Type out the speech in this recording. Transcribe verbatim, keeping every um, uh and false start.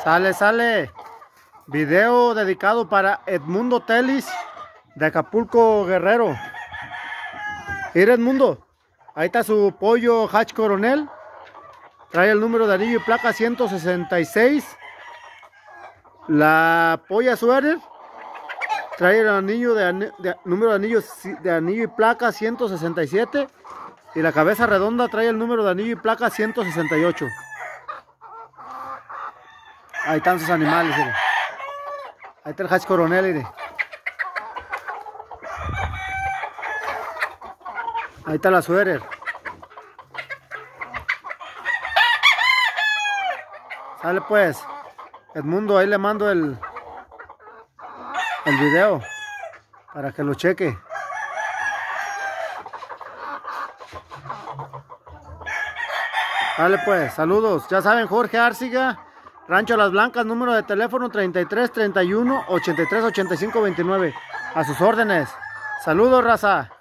Sale, sale. Video dedicado para Edmundo Telis de Acapulco, Guerrero. Mira, Edmundo, ahí está su pollo Hatch Coronel. Trae el número de anillo y placa ciento sesenta y seis. La polla Suéter trae el anillo de, an de número de anillo de anillo y placa ciento sesenta y siete. Y la cabeza redonda trae el número de anillo y placa ciento sesenta y ocho. Ahí están sus animales, mire. Ahí está el Hatch Coronel, mire. Ahí está la Suéter. Sale pues, Edmundo, ahí le mando el, el video para que lo cheque. Sale pues, saludos. Ya saben, Jorge Arciga, Rancho Las Blancas, número de teléfono treinta y tres, treinta y uno, ochenta y tres, ochenta y cinco, veintinueve. A sus órdenes. Saludos, raza.